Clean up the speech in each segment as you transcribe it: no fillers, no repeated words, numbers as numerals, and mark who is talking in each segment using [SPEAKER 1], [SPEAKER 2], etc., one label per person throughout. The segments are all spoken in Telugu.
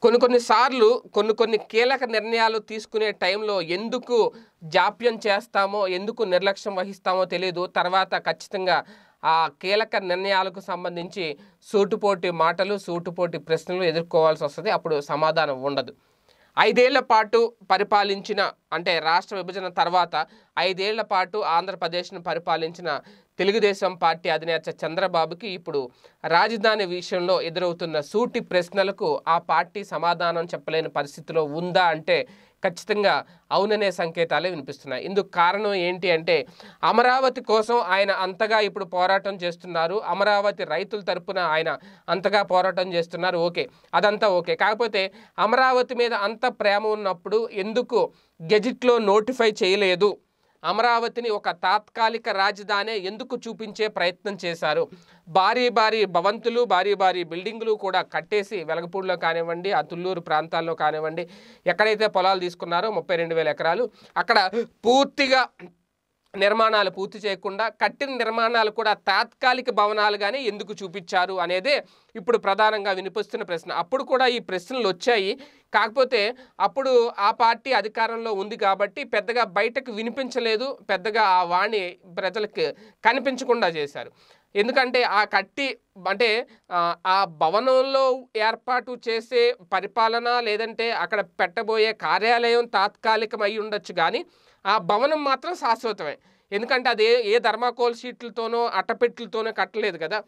[SPEAKER 1] కొన్నిసార్లు కొన్ని కీలక నిర్ణయాలు తీసుకునే టైంలో ఎందుకు జాప్యం చేస్తామో, ఎందుకు నిర్లక్ష్యం వహిస్తామో తెలియదు. తర్వాత ఖచ్చితంగా ఆ కీలక నిర్ణయాలకు సంబంధించి సూటుపోటి మాటలు, సూటుపోటి ప్రశ్నలు ఎదుర్కోవాల్సి వస్తుంది. అప్పుడు సమాధానం ఉండదు. 5 ఏళ్ల పాటు పరిపాలించిన, అంటే రాష్ట్ర విభజన తర్వాత 5 ఏళ్ల పాటు ఆంధ్రప్రదేశ్ను పరిపాలించిన తెలుగుదేశం పార్టీ అధినేత చంద్రబాబుకి ఇప్పుడు రాజధాని విషయంలో ఎదురవుతున్న సూటి ప్రశ్నలకు ఆ పార్టీ సమాధానం చెప్పలేని పరిస్థితిలో ఉందా అంటే ఖచ్చితంగా అవుననే సంకేతాలే వినిపిస్తున్నాయి. ఇందుకు కారణం ఏంటి అంటే అమరావతి కోసం ఆయన అంతగా ఇప్పుడు పోరాటం చేస్తున్నారు. అమరావతి రైతుల తరపున ఆయన అంతగా పోరాటం చేస్తున్నారు. ఓకే, అదంతా ఓకే. కాకపోతే అమరావతి మీద అంత ప్రేమ ఉన్నప్పుడు ఎందుకు గెజిట్లో నోటిఫై చేయలేదు? అమరావతిని ఒక తాత్కాలిక రాజధాని ఎందుకు చూపించే ప్రయత్నం చేశారు? భారీ భవంతులు, భారీ బిల్డింగులు కూడా కట్టేసి వెలగపూడిలో కానివ్వండి, ఆ తుళ్ళూరు ప్రాంతాల్లో కానివ్వండి, ఎక్కడైతే పొలాలు తీసుకున్నారో 32,000 ఎకరాలు, అక్కడ పూర్తిగా నిర్మాణాలు పూర్తి చేయకుండా కట్టిన నిర్మాణాలు కూడా తాత్కాలిక భవనాలుగానే ఎందుకు చూపించారు అనేదే ఇప్పుడు ప్రధానంగా వినిపిస్తున్న ప్రశ్న. అప్పుడు కూడా ఈ ప్రశ్నలు వచ్చాయి. కాకపోతే అప్పుడు ఆ పార్టీ అధికారంలో ఉంది కాబట్టి పెద్దగా బయటకు వినిపించలేదు, పెద్దగా ఆ వాణి ప్రజలకు కనిపించకుండా చేశారు. ఎందుకంటే ఆ కట్టి అంటే ఆ భవనంలో ఏర్పాటు చేసే పరిపాలన, లేదంటే అక్కడ పెట్టబోయే కార్యాలయం తాత్కాలికం అయి ఉండొచ్చు, కానీ ఆ భవనం మాత్రం శాశ్వతమే. ఎందుకంటే అది ఏ ధర్మాకోల్ షీట్లతోనో అట్టపెట్లతోనో కట్టలేదు కదా,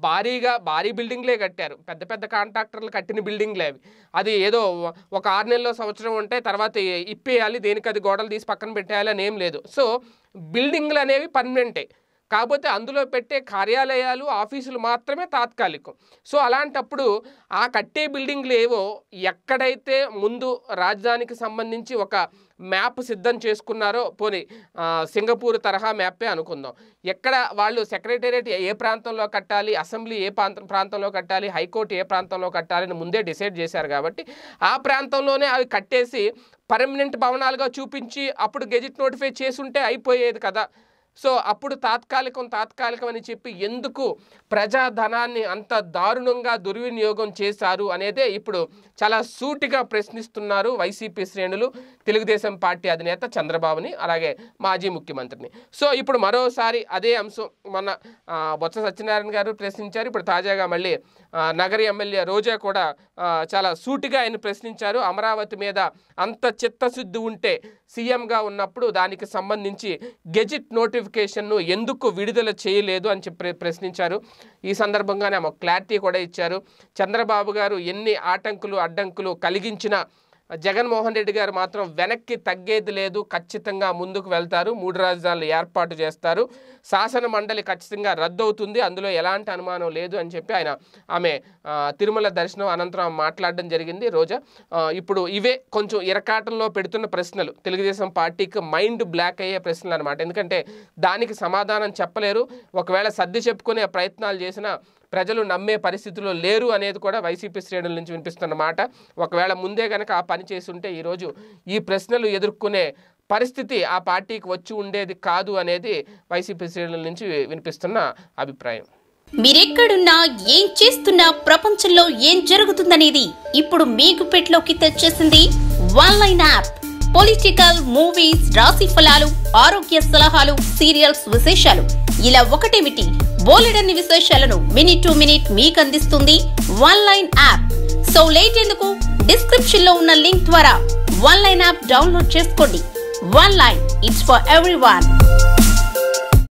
[SPEAKER 1] భారీ బిల్డింగ్లే కట్టారు. పెద్ద కాంట్రాక్టర్లు కట్టిన బిల్డింగ్లే అవి. అది ఏదో ఒక 6 నెలల్లో సంవత్సరం ఉంటే తర్వాత ఇప్పేయాలి, దేనికి అది గోడలు తీసి పక్కన పెట్టేయాలి అని ఏం లేదు. సో బిల్డింగ్లు అనేవి పర్మనెంటే, కాకపోతే అందులో పెట్టే కార్యాలయాలు, ఆఫీసులు మాత్రమే తాత్కాలికం. సో అలాంటప్పుడు ఆ కట్టే బిల్డింగ్లు ఏవో ఎక్కడైతే ముందు రాజధానికి సంబంధించి ఒక మ్యాప్ సిద్ధం చేసుకున్నారో, పోనీ సింగపూర్ తరహా మ్యాపే అనుకుందాం, ఎక్కడ వాళ్ళు సెక్రటేరియట్ ఏ ప్రాంతంలో కట్టాలి, అసెంబ్లీ ఏ ప్రాంతంలో కట్టాలి, హైకోర్టు ఏ ప్రాంతంలో కట్టాలని ముందే డిసైడ్ చేశారు కాబట్టి ఆ ప్రాంతంలోనే అవి కట్టేసి పర్మనెంట్ భవనాలుగా చూపించి అప్పుడు గెజిట్ నోటిఫై చేసుంటే అయిపోయేది కదా. సో అప్పుడు తాత్కాలికం అని చెప్పి ఎందుకు ప్రజాధనాన్ని అంత దారుణంగా దుర్వినియోగం చేశారు అనేదే ఇప్పుడు చాలా సూటిగా ప్రశ్నిస్తున్నారు వైసీపీ శ్రేణులు తెలుగుదేశం పార్టీ అధినేత చంద్రబాబుని, అలాగే మాజీ ముఖ్యమంత్రిని. సో ఇప్పుడు మరోసారి అదే అంశం మొన్న బొత్స సత్యనారాయణ గారు ప్రశ్నించారు. ఇప్పుడు తాజాగా మళ్ళీ నగరి ఎమ్మెల్యే రోజా కూడా చాలా సూటిగా ఆయన ప్రశ్నించారు. అమరావతి మీద అంత చిత్తశుద్ధి ఉంటే సీఎంగా ఉన్నప్పుడు దానికి సంబంధించి గెజిట్ నోటిఫికేషన్ను ఎందుకు విడుదల చేయలేదు అని చెప్పి ప్రశ్నించారు. ఈ సందర్భంగానే ఆమె క్లారిటీ కూడా ఇచ్చారు. చంద్రబాబు గారు ఎన్ని ఆటంకులు అడ్డంకులు కలిగించినా జగన్మోహన్ రెడ్డి గారు మాత్రం వెనక్కి తగ్గేది లేదు, ఖచ్చితంగా ముందుకు వెళ్తారు, 3 రాజధానులు ఏర్పాటు చేస్తారు, శాసన మండలి ఖచ్చితంగా రద్దు అవుతుంది, అందులో ఎలాంటి అనుమానం లేదు అని చెప్పి ఆమె తిరుమల దర్శనం అనంతరం మాట్లాడడం జరిగింది రోజా. ఇప్పుడు ఇవే కొంచెం ఇరకాటంలో పెడుతున్న ప్రశ్నలు, తెలుగుదేశం పార్టీకి మైండ్ బ్లాక్ అయ్యే ప్రశ్నలు అనమాట. ఎందుకంటే దానికి సమాధానం చెప్పలేరు, ఒకవేళ సర్ది చెప్పుకునే ప్రయత్నాలు చేసినా ప్రజలు నమ్మే పరిస్థితుల్లో లేరు అనేది కూడా వైసీపీ శ్రేణుల నుంచి వినిపిస్తున్న మాట. ఒకవేళ ముందే కనుక ఆ పని చేసి ఉంటే ఈరోజు ఈ ప్రశ్నలు ఎదుర్కొనే పరిస్థితి ఆ పార్టీకి వచ్చి ఉండేది కాదు అనేది వైసీపీ శ్రేణుల నుంచి వినిపిస్తున్న అభిప్రాయం.
[SPEAKER 2] మీరెక్కడున్నా ఏం చేస్తున్నా ప్రపంచంలో ఏం జరుగుతుందనేది ఇప్పుడు మీకు పెట్లోకి తెచ్చేసింది వన్లైన్ యాప్. పొలిటికల్, మూవీస్, రాశి ఫలాలు, ఆరోగ్య సలహాలు, సీరియల్స్ విశేషాలు, ఇలా ఒకటేమిటి బోలెడన్ని విశేషాలను మినిట్ టు మినిట్ మీకు అందిస్తుంది వన్లైన్ యాప్. సో లేట్ ఎందుకు, డిస్క్రిప్షన్ లో ఉన్న లింక్ ద్వారా వన్లైన్ యాప్ డౌన్లోడ్ చేసుకోండి. One line, it's for everyone.